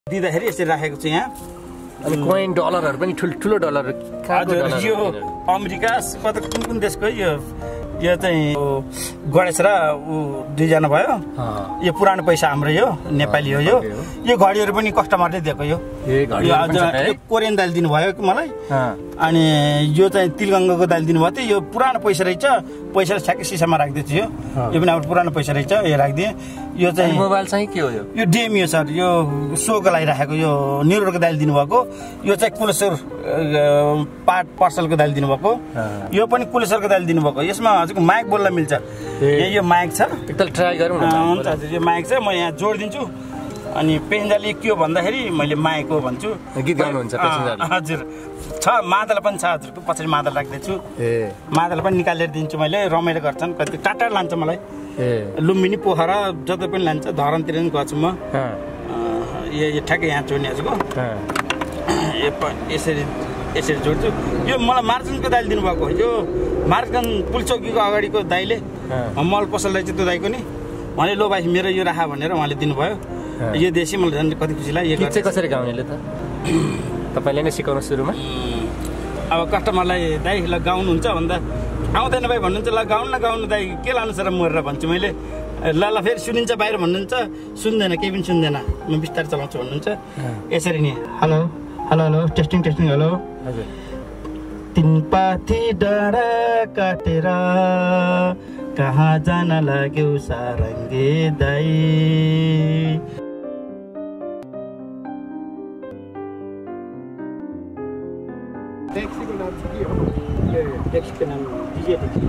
दिँदाखेरि यसरी राखेको छु यहाँ। अनि कोइन डलरहरु पनि ठुलो डलर हजुर यो अमेरिका कता कुन देशको यो चाहिँ गणेश र दुईजना भयो। यो पुरानो पैसा हाम्रो यो नेपाली हो। यो घडीहरु पनि कस्टमरले दिएको यो कोरियन दाइल दिनुभयो मलाई। अनि यो चाहिँ तिलगङ्गाको दाइल दिनुभयो थियो। यो पुरानो पैसा रहेछ। पैसा ठ्याक्कै सिसामा राख्दैछु यो पनि अब पुरानो पैसा रहेछ। यो राखिदिएँ। यो चाहिँ मोबाइल चाहिँ के हो यो डिएम हो सर। यो सोको लागि राखेको यो न्युरोको दाइल दिनुभएको। यो चाहिँ कुलेश्वर पार्सलको दाइल दिनुभएको। यो पनि कुलेश्वरको दाइल दिनुभएको। यसमा हजुरको माइक बोल्न मिल्छ। यो माइक छ एकताल ट्राई गरौँ न। हुन्छ हजुर यो माइक छ। म यहाँ जोडिदिन्छु। अनि पेसेन्जरले के हो भन्दाखेरि मैले माइक हो भन्छु। गीत गाउनुहुन्छ पेसेन्जरले? हजुर छ मादल पनि छ हजुरको पछाडि मादल राख्दैछु। मादल पनि निकालेर दिन्छु मैले। रमाइलो गर्छन् कति टाटा लान्छ मलाई। लुम्बिनी पोखरा जता पनि लान्छ। धरमतिर पनि गएको छु म। यो ठ्याक्कै यहाँ जोड्ने हजुरको यसरी जोड्छु। यो मलाई मार्जनको दाइल दिनुभएको। यो मार्जन पुलचौकीको अगाडिको दाइले मल पसल रहेछ त्यो दाइको नि। उहाँले लो भाइ मेरो यो राखा भनेर उहाँले दिनुभयो। यो देशी मलाई झन् कति खुसी लाग्यो। यो चाहिँ कसरी गाउनेले त तपाईले नै सिकाउनु सुरुमा? अब कस्टमरलाई दाइ ल गाउनुहुन्छ भन्दा आउँदैन भाइ भन्नुहुन्छ। ल गाउनु दाइ के लानु छ र मरेर भन्छु मैले। ल फेरि सुनिन्छ बाहिर भन्नुहुन्छ। सुन्दैन केही पनि सुन्दैन। म बिस्तारै चलाउँछु भन्नुहुन्छ। यसरी नि hello hello hello testing hello. हजुर तीन पाथी डाँडा काटेर कहाँ जान लाग्यो सारङ्गे दाइ। ट्याक्सीको नाम चाहिँ के हो? ट्याक्सीको नाम DJ ट्याक्सी।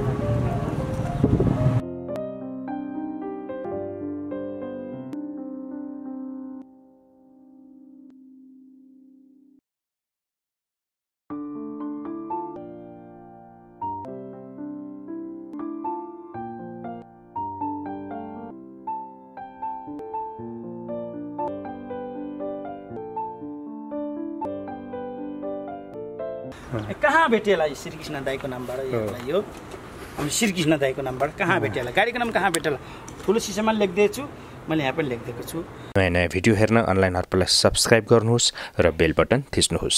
कहाँ भेटेला श्रीकृष्ण दाइको नामबाट यो श्रीकृष्ण दाइको नामबाट कहाँ भेटेला गाडीको नाम कहाँ भेटेला ठुलो सिसामा लेख्दैछु मैले यहाँ पनि लेखिदिएको छु। नयाँ नयाँ भिडियो हेर्न अनलाइन हर्पललाई सब्स्क्राइब गर्नुहोस् र बेल बटन थिच्नुहोस्।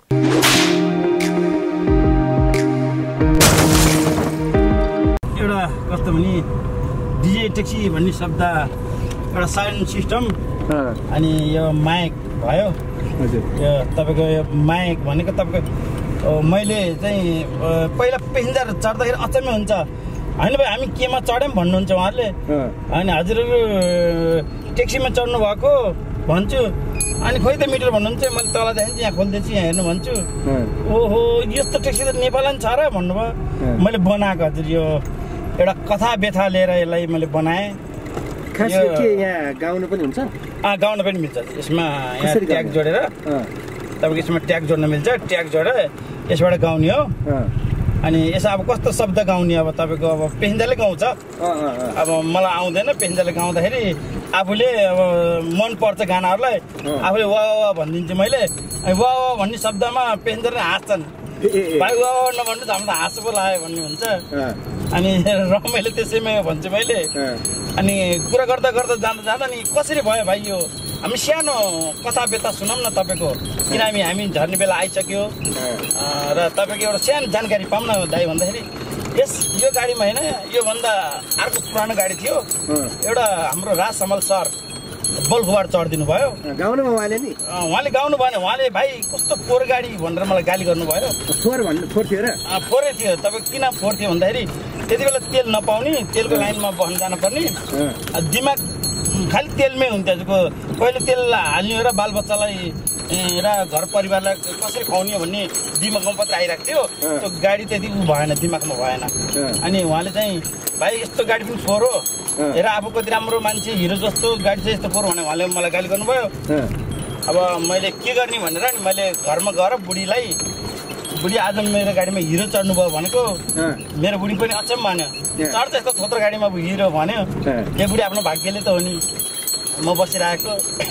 एउटा कस्तो भने DJ ट्याक्सी भन्ने शब्द एउटा साउन्ड सिस्टम अनि यो माइक भयो। यो तपाईँको यो माइक भनेको तपाईँको मैले चाहिँ पहिला पेसेन्जर चढ्दाखेरि अचम्मै हुन्छ होइन भाइ हामी केमा चढ्यौँ भन्नुहुन्छ उहाँहरूले। अनि हजुरहरू ट्याक्सीमा चढ्नु भएको भन्छु। अनि खोइ त मिटर भन्नुहुन्छ। मैले तल जान्छु यहाँ खोल्दैछु यहाँ हेर्नु भन्छु। ओहो यस्तो ट्याक्सी त नेपालमा छ र भन्नुभयो। मैले बनाएको हजुर यो एउटा कथा व्यथा लिएर यसलाई मैले बनाएँ। खास के यहाँ गाउनु पनि हुन्छ? गाउन पनि मिल्छ। यसमा यहाँ ट्याग जोडेर तपाईँको यसमा ट्याग जोड्न मिल्छ। ट्याग जोडेर यसबाट गाउने हो। अनि यसमा अब कस्तो शब्द गाउने अब तपाईँको अब पेसेन्जरले गाउँछ। अब मलाई आउँदैन। पेसेन्जरले गाउँदाखेरि आफूले अब मन पर्छ गानाहरूलाई आफूले वा वा भनिदिन्छु मैले। अनि वा वा भन्ने शब्दमा पेसेन्जरले हाँस्छन्। भाइ वा वा नभन्नु हाम्रो त हाँस पो लाग्यो भन्ने हुन्छ। अनि रमाइलो त्यसैमा भन्छु मैले। अनि कुरा गर्दा जाँदा नि कसरी भयो भाइ यो हामी सानो कथा व्यथा सुनौँ न तपाईँको किनभने हामी झर्ने बेला आइसक्यो र तपाईँको एउटा सानो जानकारी पाऊँ न दाइ भन्दाखेरि यो गाडीमा होइन योभन्दा अर्को पुरानो गाडी थियो एउटा हाम्रो राज समल सर बल्खुबाट चढिदिनु भयो। गाउनुमा उहाँले गाउनु भएन। उहाँले भाइ कस्तो फोहोर गाडी भनेर मलाई गाली गर्नुभयो। फोहोर थियो र? फोहोरै थियो। तपाईँको किन फोहोर थियो भन्दाखेरि त्यति बेला तेल नपाउने तेलको लाइनमा बस्न जानुपर्ने दिमाग खालि तेलमै हुन्थ्यो हजुरको। पहिले तेल हाल्ने र बालबच्चालाई र घर परिवारलाई कसरी खुवाउने भन्ने दिमागमा मात्र आइरहेको थियो। त्यो गाडी त्यति भएन दिमागमा भएन। अनि उहाँले चाहिँ भाइ यस्तो गाडी पनि फोहोर हो हेर आफू कति राम्रो मान्छे हिरो जस्तो गाडी चाहिँ यस्तो फोहोर भने उहाँले मलाई गाली गर्नुभयो। अब मैले के गर्ने भनेर नि मैले घरमा गएर बुढी आज मेरो गाडीमा हिरो चढ्नुभयो भनेको मेरो बुढी पनि अचम्म मान्यो। चढ्छ यस्तो थोत्रो गाडीमा हिरो भन्यो। यो बुढी आफ्नो भाग्यले त हो नि। म बसिरहेको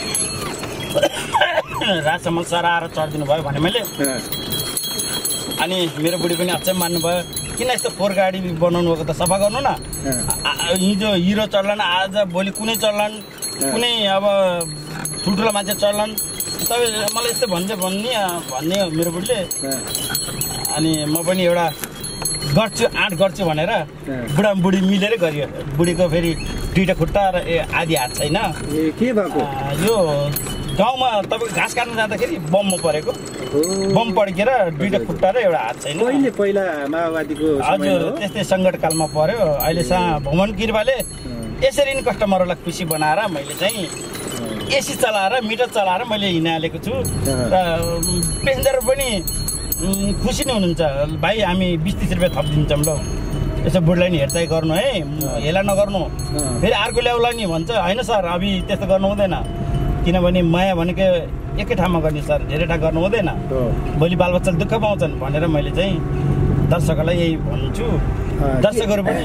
राजसम्म सर आएर चढिदिनु भयो भने मैले। अनि मेरो बुढी पनि अचम्म मान्नुभयो। किन यस्तो फोहोर गाडी बनाउनु भएको त सफा गर्नु न। हिजो हिरो चढ्लान् आज भोलि कुनै चढ्लान् कुनै अब ठुल्ठुलो मान्छे चढ्लान् तपाईँ मलाई यस्तो भन्ने मेरो बुढीले अनि म पनि एउटा गर्छु आँट गर्छु भनेर बुढी मिलेर गरियो बुढीको फेरि 2टा खुट्टा र आधी हात छैन के भएको यो गाउँमा तपाईँको घाँस काट्न जाँदाखेरि बममा परेको बम पड्केर 2टा खुट्टा र एउटा हात छैन पहिला माओवादीको हजुर त्यस्तै सङ्कटकालमा पर्यो अहिलेसम्म भुवन किर्वाले यसरी नै कस्टमरहरूलाई खुसी बनाएर मैले चाहिँ एसी चलाएर मिटर चलाएर मैले हिँडालेको छु र पेसेन्जर पनि खुसी नै हुनुहुन्छ भाइ हामी 20-30 रुपियाँ थपिदिन्छौँ ल यसो बुढलाई नि हेरचाह गर्नु है हेला नगर्नु फेरि अर्को ल्याउला नि भन्छ होइन सर अभी त्यस्तो गर्नु हुँदैन किनभने माया भनेको एकै ठाउँमा गर्ने सर धेरै ठाउँ गर्नु हुँदैन भोलि बालबच्चाले दुःख पाउँछन् भनेर मैले चाहिँ दर्शकहरूलाई यही भन्छु दर्शकहरू पनि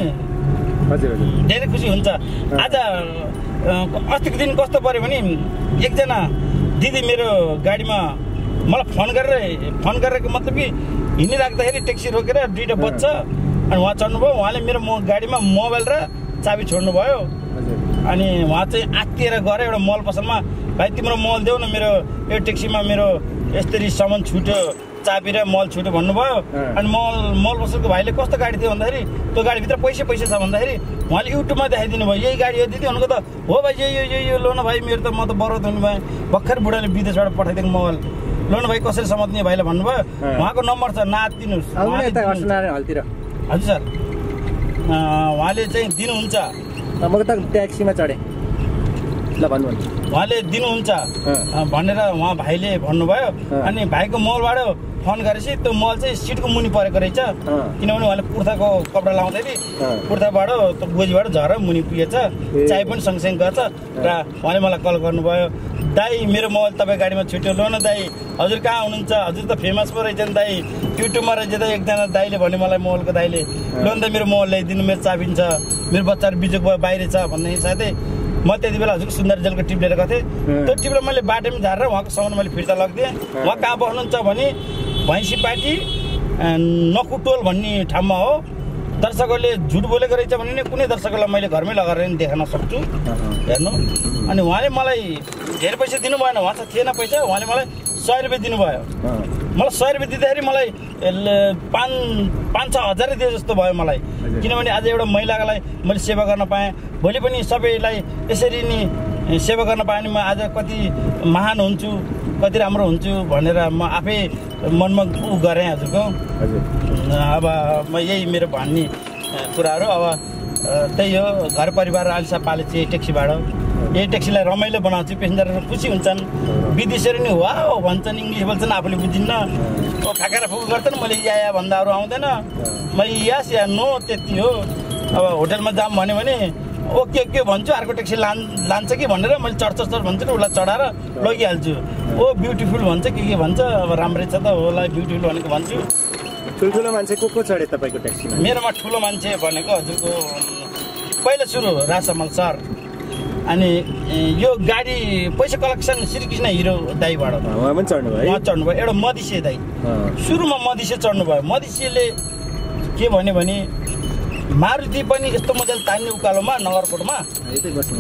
धेरै खुसी हुन्छ आज अस्तिको दिन कस्तो पर्यो भने एकजना दिदी मेरो गाडीमा मलाई फोन गरेको मतलब कि हिँडिराख्दाखेरि ट्याक्सी रोकेर 2टा बच्चा अनि उहाँ चढ्नुभयो उहाँले मेरो गाडीमा मोबाइल र चाबी छोड्नुभयो अनि उहाँ चाहिँ आत्तिएर गएर एउटा मल पसलमा भाइ तिम्रो मल देऊ न मेरो यो ट्याक्सीमा मेरो यसरी सामान छुट्यो चाबी र मल छुट्यो भन्नुभयो अनि मल पसलको भाइले कस्तो गाडी थियो भन्दाखेरि त्यो गाडीभित्र पैसा छ भन्दाखेरि उहाँले युट्युबमा देखाइदिनु भयो यही गाडी हो दिदी भनेको त हो भाइ यो लो न भाइ मेरो त म त बरौत हुनु भयो भर्खर बुढाले विदेशबाट पठाइदिएको मोबाइल लो न भाइ कसरी समात्ने भाइलाई भन्नुभयो उहाँको नम्बर छ नातिदिनुहोस् हजुर सर उहाँले चाहिँ दिनुहुन्छ म त ट्याक्सीमा चढेँ ल भन्नु उहाँले दिनुहुन्छ भनेर उहाँ भाइले भन्नुभयो अनि भाइको मलबाट फोन गरेपछि त्यो मल चाहिँ सिटको मुनि परेको रहेछ किनभने उहाँले कुर्ताको कपडा लाउँदाखेरि कुर्ताबाट त्यो गोजीबाट झरेर मुनि पुगेछ चाय पनि सँगसँगै गर्छ र उहाँले मलाई कल गर्नुभयो दाइ मेरो मोबाइल तपाईँ गाडीमा छुट्यो लो न दाइ हजुर कहाँ हुनुहुन्छ हजुर त फेमस पो रहेछ नि दाइ युट्युबमा रहेछ त एकजना दाइले भन्यो मलाई मोबाइलको दाइले लो न त मेरो मोबाइल ल्याइदिनु मेरो चाबी छ मेरो बच्चाहरू बिजोक भयो बाहिर छ भन्ने साथै म त्यति बेला हजुर सुन्दर जेलको टिप लिएर गएको थिएँ त्यो टिपलाई मैले बाटोमा झारेर उहाँको सामान मैले फिर्ता लगिदिएँ उहाँ कहाँ बस्नुहुन्छ भने भैँसीपाटी नकुटोल भन्ने ठाउँमा हो दर्शकहरूले झुट बोलेको रहेछ भने नि कुनै दर्शकलाई मैले घरमै लगाएर नि देखाउन सक्छु हेर्नु अनि उहाँले मलाई धेरै पैसा दिनु भएन उहाँ चाहिँ थिएन पैसा उहाँले मलाई 100 रुपियाँ दिनुभयो मलाई 100 रुपियाँ दिँदाखेरि मलाई 5-6 हजार दिए जस्तो भयो मलाई किनभने आज एउटा महिलालाई मैले सेवा गर्न पाएँ भोलि पनि सबैलाई यसरी नि सेवा गर्न पाएँ भने म आज कति महान हुन्छु कति राम्रो हुन्छु भनेर म आफै मनमा गरेँ हजुरको अब म यही मेरो भन्ने कुराहरू अब त्यही हो घर परिवार अलिसा पालेपछि यही ट्याक्सीबाट यही ट्याक्सीलाई रमाइलो बनाउँछु पेसेन्जरहरू खुसी हुन्छन् विदेशीहरू नि वा भन्छन् इङ्ग्लिस बोल्छन् आफूले बुझिन्न खाकेर फुक गर्छन् मैले या भन्दा अरू आउँदैन मैले यास या नो त्यति हो अब होटलमा जाम भन्यो भने ओके के भन्छु अर्को ट्याक्सी लान्छ कि भनेर मैले चढ भन्छु र उसलाई चढाएर लगिहाल्छु ओ ब्युटिफुल भन्छ के भन्छ अब राम्रै छ त होला ब्युटिफुल भनेको भन्छु ठुल्ठुलो मान्छे को चढे तपाईँको ट्याक्सीमा मेरोमा ठुलो मान्छे भनेको हजुरको पहिला सुरु राजमल सर अनि यो गाडी पैसा कलेक्सन श्रीकृष्ण हिरो दाईबाट उहाँ पनि चढ्नुभयो उहाँ चढ्नुभयो एउटा मधिसे दाई सुरुमा मधिसे चढ्नुभयो मधिसेले के भन्यो भने मारुति पनि यस्तो मजाले तान्ने उकालोमा नगरकोटमा यतै बस्नु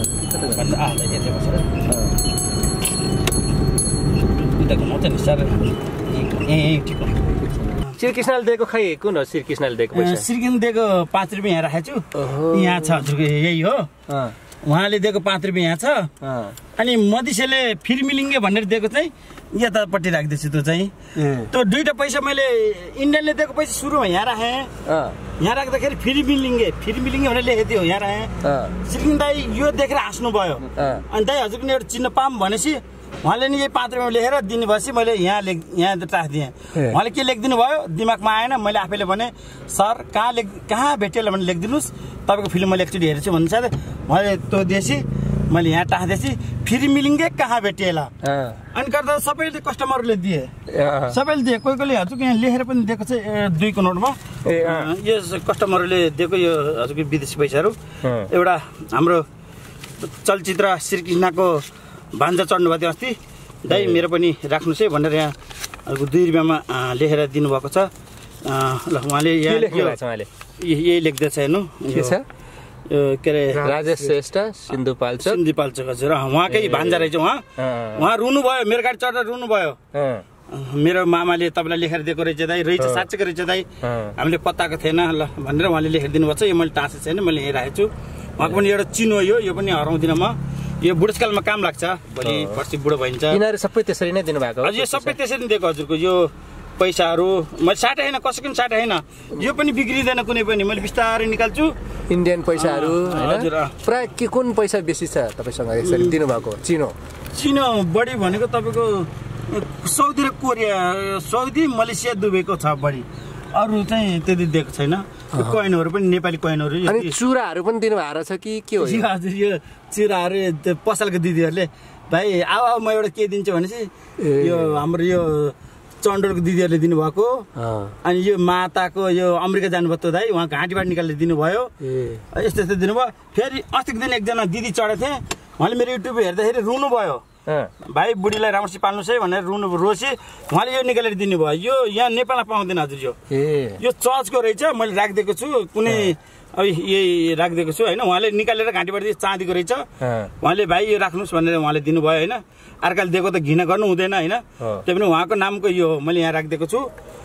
नि सर ठिक हो श्रीकृष्णले दिएको खै कुन हो श्रीकृष्णले दिएको पैसा श्रीकृष्ण दिएको 5 रुपियाँ यहाँ राखेको छु यहाँ छ हजुरको यही हो उहाँले दिएको 5 रुपियाँ यहाँ छ अनि मधिसेले फिर मिलिङ्गे भनेर दिएको चाहिँ यतापट्टि राख्दैछु त्यो चाहिँ त्यो 2टा पैसा मैले इन्डियनले दिएको पैसा सुरुमा यहाँ राखेँ यहाँ राख्दाखेरि फेरि मिलिङ्गे भनेर लेखेको थियो यहाँ राखेँ श्रीकृष्ण दाई यो देखेर हाँस्नु भयो अनि दाई हजुरको नि एउटा चिन्ह पाऊँ भनेपछि उहाँले नि यही 5 रुपियाँ लेखेर दिने भएपछि मैले यहाँ राखिदिएँ उहाँले के लेखिदिनु भयो दिमागमा आएन मैले आफैले भने सर कहाँ भेटिएला भने लेखिदिनुहोस् तपाईँको फिल्म मैले एकचोटि हेरेछु भन्नु साथै उहाँले त्यो दिएपछि मैले यहाँ टाँसिदिएपछि फेरि मिलिङ्गे कहाँ भेटिएला अनि गर्दा सबैले कस्टमरले दिए सबैले दिए कोही हजुरको यहाँ लेखेर पनि दिएको छ 2 को नोटमा यो कस्टमरले दिएको यो हजुरको विदेशी पैसाहरू एउटा हाम्रो चलचित्र श्रीकृष्णको भान्जा चढ्नु भएको थियो अस्ति दाइ मेरो पनि राख्नुहोस् है भनेर यहाँ 2 रुपियाँमा लेखेर दिनुभएको छ ल उहाँले यहाँ यही लेख्दैछ हेर्नु के अरे राजेश श्रेष्ठ सिन्धुपाल्चोक हजुर उहाँकै भान्जा रहेछ उहाँ रुनुभयो मेरो गाडी चढेर रुनुभयो मेरो मामाले तपाईँलाई लेखेर दिएको रहेछ दाइ रहेछ साँच्चैको रहेछ दाइ हामीले पत्ताको थिएन ल भनेर उहाँले लेखेर दिनुभएको छ यो मैले टाँसेको छैन मैले यहीँ राखेको छु उहाँको पनि एउटा चिनो यो पनि हराउँदिनँ म यो बुढेसकालमा काम लाग्छ भोलि पर्सि बुढो भइन्छ यिनीहरू सबै त्यसरी नै दिनुभएको हजुर यो सबै त्यसरी नै दिएको हजुरको यो पैसाहरू मैले साटे होइन कसैको पनि साटे होइन यो पनि बिग्रिँदैन कुनै पनि मैले बिस्तारै निकाल्छु इन्डियन पैसाहरू हजुर प्राय के कुन पैसा बेसी छ तपाईँसँग यसरी दिनुभएको चिनो बढी भनेको तपाईँको साउदी र कोरिया साउदी मलेसिया दुबईको छ बढी अरू चाहिँ त्यति दिएको छैन कोइनहरू पनि नेपाली कोइनहरू अनि चुराहरू पनि दिनुभएको रहेछ कि के हो हजुर यो चुराहरू पसलको दिदीहरूले भाइ अब म एउटा के दिन्छु भनेपछि यो हाम्रो यो चण्डोलको दिदीहरूले दिनुभएको अनि यो माताको यो अमेरिका जानुभयो त दाइ उहाँ घाँटीबाट निकालेर दिनुभयो यस्तो यस्तो दिनुभयो फेरि अस्तिको दिन एकजना दिदी चढेको थिएँ उहाँले मेरो युट्युब हेर्दाखेरि रुनुभयो भाइ बुढीलाई राम्रोसित पाल्नुहोस् है भनेर रोसी उहाँले यो निकालेर दिनुभयो यो यहाँ नेपालमा पाउँदैन हजुर यो चर्चको रहेछ मैले राखिदिएको छु कुनै अब यही राखिदिएको छु होइन उहाँले निकालेर घाँटीबाट चाँदीको रहेछ उहाँले भाइ यो राख्नुहोस् भनेर उहाँले दिनुभयो होइन अर्काले दिएको त घिना गर्नु हुँदैन होइन त्यही पनि उहाँको नामको यो मैले यहाँ राखिदिएको छु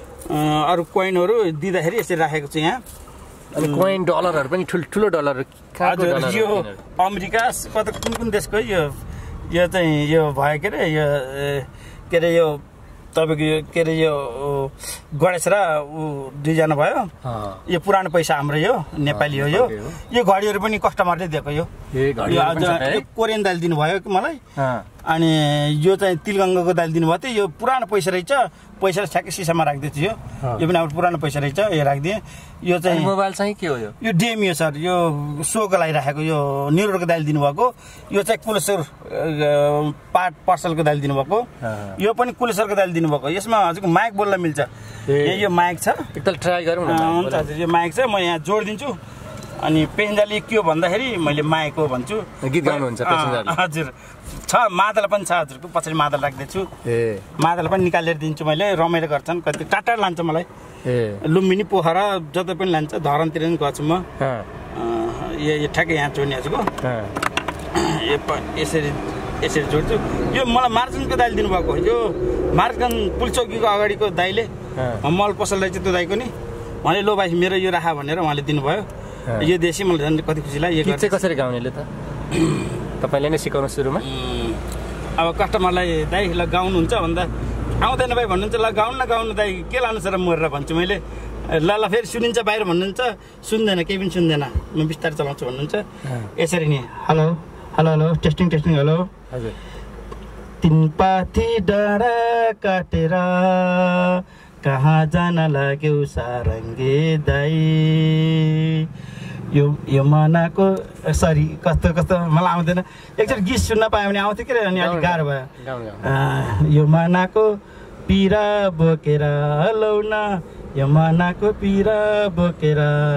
अरू कोइनहरू दिँदाखेरि यसरी राखेको छु यहाँ कोइन डलरहरू पनि ठुल्ठुलो डलर हजुर यो अमेरिका कता कुन देशको यो चाहिँ यो भयो के अरे यो तपाईँको यो के अरे यो गणेश र दुईजना भयो यो पुरानो पैसा हाम्रो यो नेपाली हो यो घडीहरू पनि कस्टमरले दिएको यो कोरियन दाल दिनुभयो कि मलाई अनि यो चाहिँ तिलगङ्गाको दाल दिनुभयो थियो यो पुरानो पैसा रहेछ पैसालाई ठ्याक्कै सिसामा राखिदिएको छु यो पनि हाम्रो पुरानो पैसा रहेछ यो राखिदिएँ यो चाहिँ मोबाइल चाहिँ के हो यो डेमी हो सर यो सोको लागि राखेको यो न्युरोको दाल दिनुभएको यो चाहिँ कुलेश्वर पर्सलको दाल दिनुभएको यो पनि कुलेश्वरको दाल दिनुभएको यसमा हजुरको माइक बोल्न मिल्छ यो माइक छ एकताल ट्राई गरौँ न हुन्छ हजुर यो माइक छ म यहाँ जोडिदिन्छु अनि पेसेन्जरले के हो भन्दाखेरि मैले माइक हो भन्छु गीत गाउनुहुन्छ हजुर छ मादल पनि छ हजुरको पछाडि मादल राख्दैछु मादल पनि निकालेर दिन्छु मैले रमाइलो गर्छन् कति टाटा लान्छ मलाई लुम्बिनी पोखरा जता पनि लान्छ धरनतिर पनि गएको म यो ठ्याक्कै यहाँ जोड्ने हजुरको यसरी जोड्छु यो मलाई मार्जनको दाइले दिनुभएको यो मार्जन पुलचौकीको अगाडिको दाइले मल पसल रहेछ त्यो दाइको नि उहाँले लो भाइ मेरो यो राखा भनेर उहाँले दिनुभयो यो देशी मलाई झन् कति खुसी लाग्यो यो चाहिँ कसरी गाउनेले त तपाईँले नै सिकाउनु सुरुमा अब कस्टमरलाई दाइ ल गाउनुहुन्छ भन्दा आउँदैन भाइ भन्नुहुन्छ ल गाउनु दाइ के लानु छ र मरेर भन्छु मैले ल फेरि सुनिन्छ बाहिर भन्नुहुन्छ सुन्दैन केही पनि सुन्दैन म बिस्तारै चलाउँछु भन्नुहुन्छ यसरी नि hello hello hello testing hello हजुर तिन पाथी डाँडा काटेर कहाँ जान लाग्यो सारङ्गे दाइ यो मनाको सरी कस्तो मलाई आउँदैन एकचोटि गीत सुन्न पायो भने आउँथ्यो के अनि अलिक गाह्रो भयो यो मनाको पिरा बोकेर लौन यो मनाको पिरा बोकेर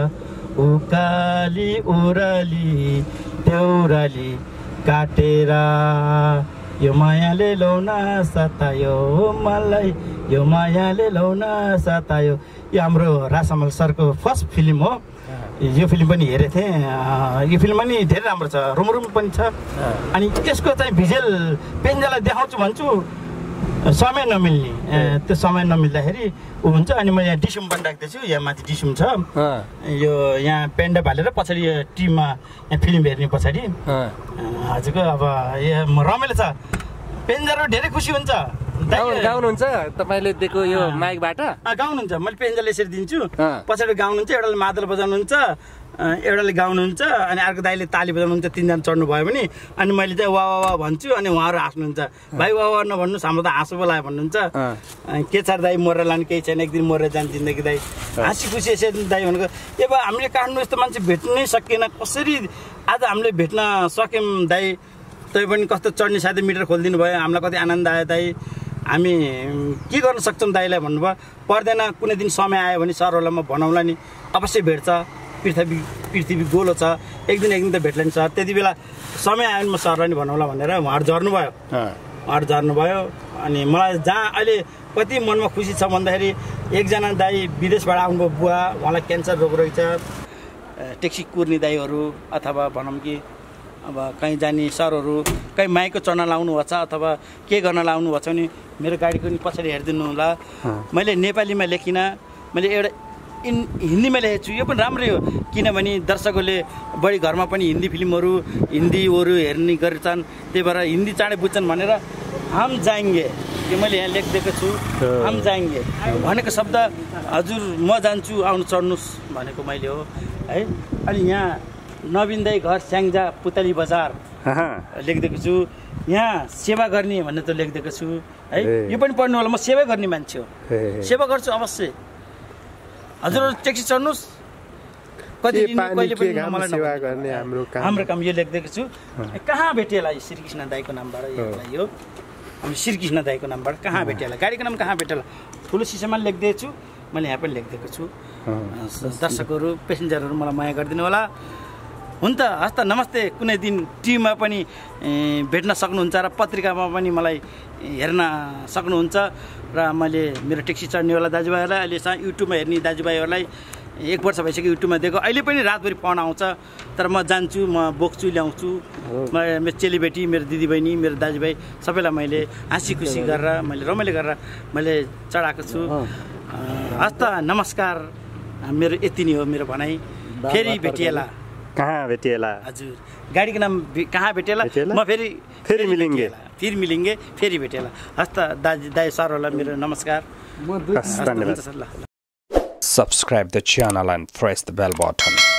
उकाली ओराली देउराली काटेर यो मायाले लौन सतायो मलाई यो मायाले लौन सतायो यो हाम्रो राजकमल सरको फर्स्ट फिल्म हो यो फिल्म पनि हेरेको थिएँ यो फिल्म पनि धेरै राम्रो छ रुमरुम पनि छ अनि यसको चाहिँ भिजुअल पेन्जालाई देखाउँछु भन्छु समय नमिल्ने त्यो समय नमिल्दाखेरि ऊ हुन्छ अनि म यहाँ डिसुम पनि राख्दैछु यहाँ माथि डिसुम छ यो यहाँ पेन्डा हालेर पछाडि यो टिममा यहाँ फिल्म हेर्ने पछाडि हजुरको अब यहाँ रमाइलो छ पेन्जरहरू धेरै खुसी हुन्छ गाउनुहुन्छ तपाईँले दिएको यो माइकबाट गाउनुहुन्छ मैले पेन्जरले यसरी दिन्छु पछाडि गाउनुहुन्छ एउटाले मादल बजाउनुहुन्छ एउटाले गाउनुहुन्छ अनि अर्को दाइले ताली बजाउनुहुन्छ तिनजना चढ्नु भयो भने अनि मैले चाहिँ वा वा भन्छु अनि उहाँहरू हाँस्नुहुन्छ भाइ वा वा नभन्नुहोस् हाम्रो त हाँसो बोलायो भन्नुहुन्छ के छ दाइ मरेर लाने केही छैन एक दिन मरेर जान्छ जिन्दगी दाइ हाँसी खुसी यसरी दाइ भनेको अब हामीले काट्नु यस्तो मान्छे भेट्नै सकिएन कसरी आज हामीले भेट्न सक्यौँ दाइ तै पनि कस्तो चढ्ने साथै मिटर खोलिदिनु भयो हामीलाई कति आनन्द आयो दाइ हामी के गर्न सक्छौँ दाइलाई भन्नुभयो पर्दैन कुनै दिन समय आयो भने सरहरूलाई म भनौँला नि अवश्य भेट्छ पृथ्वी गोलो छ एक दिन त भेट्ला नि सर त्यति बेला समय आयो भने म सरलाई नि भनौँला भनेर उहाँहरू झर्नुभयो अनि मलाई जहाँ अहिले कति मनमा खुसी छ भन्दाखेरि एकजना दाइ विदेशबाट आउनुभयो बुवा उहाँलाई क्यान्सर रोग रहेछ ट्याक्सी कुर्ने दाइहरू अथवा भनौँ कि अब कहीँ जाने सरहरू कहीँ माइकको चढ्न लाउनुभएको छ अथवा के गर्न लाउनुभएको छ भने मेरो गाडीको नि पछाडि हेरिदिनु होला। मैले नेपालीमा लेखिनँ, मैले एउटा हिन्दीमा लेखेको छु। यो पनि राम्रै हो किनभने दर्शकहरूले बढी घरमा पनि हिन्दी फिल्महरू हिन्दीहरू हेर्ने गर्छन्, त्यही भएर हिन्दी चाँडै बुझ्छन् भनेर हम जाएंगे यो मैले यहाँ लेखिदिएको छु। हम जाएंगे भनेको शब्द हजुर म जान्छु आउनु चढ्नुहोस् भनेको मैले हो है। अनि यहाँ नवीन दाई घर स्याङ्जा पुतली बजार लेखिदिएको छु। यहाँ सेवा गर्ने भन्ने त लेखिदिएको छु है। यो पनि पढ्नु होला, म सेवा गर्ने मान्छे हो, सेवा गर्छु अवश्य। हजुरहरू ट्याक्सी चढ्नुहोस्, कति दिन कहिले पनि मलाई सेवा गर्ने हाम्रो काम यो लेखिदिएको छु। कहाँ भेटिएला श्रीकृष्ण दाईको नामबाट यो हामी श्रीकृष्ण दाईको नामबाट कहाँ भेटिएला, गाडीको नाम कहाँ भेटिएला ठुलो सिसामा लेखिदिएको छु। मैले यहाँ पनि लेखिदिएको छु। दर्शकहरू पेसेन्जरहरू मलाई माया गरिदिनु होला। हुन्छ हस् त, नमस्ते। कुनै दिन टिभीमा पनि भेट्न सक्नुहुन्छ र पत्रिकामा पनि मलाई हेर्न सक्नुहुन्छ। र मैले मेरो ट्याक्सी चढ्नेवाला दाजुभाइहरूलाई अहिलेसम्म युट्युबमा हेर्ने दाजुभाइहरूलाई 1 वर्ष भइसक्यो युट्युबमा दिएको। अहिले पनि रातभरि पाहुना आउँछ, तर म जान्छु, म बोक्छु, ल्याउँछु। मेरो चेलीबेटी, मेरो दिदीबहिनी, मेरो दाजुभाइ सबैलाई मैले हाँसी खुसी गरेर मैले रमाइलो गरेर मैले चढाएको छु। हस् त, नमस्कार। मेरो यति नै हो मेरो भनाइ। फेरि भेटिएला। कहाँ भेटिएला? हजुर, गाडीको नाम कहाँ भेटिएला, म फेरि मिलेंगे, फेरि भेटिएला। हस् त दाइ सरहरूलाई मेरो नमस्कार। Subscribe the channel and press the bell button.